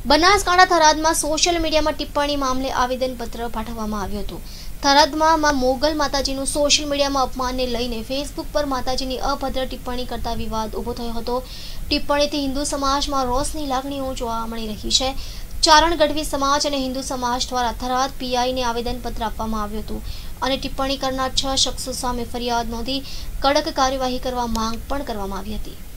Banaskantha થરાદમાં social મીડિયામાં ટિપ્પણી મામલે આવેદનપત્ર પાઠવવામાં આવ્યું હતું। થરાદમાં મોગલ માતાજીનું સોશિયલ મીડિયામાં અપમાનને લઈને ફેસબુક પર માતાજીની અભદ્ર ટિપ્પણી કરતા વિવાદ ઊભો થયો હતો। ટિપ્પણીથી હિન્દુ સમાજમાં રોષની લાગણીઓ જોવા મળી રહી છે। ચારણ ગઢવી સમાજ અને હિન્દુ સમાજ દ્વારા થરાદ પીઆઈને આવેદનપત્ર આપવામાં આવ્યું હતું અને ટિપ્પણી કરનાર 6 શખ્સો સામે ફરિયાદ નોંધી કડક કાર્યવાહી કરવા માંગ પણ કરવામાં આવી હતી।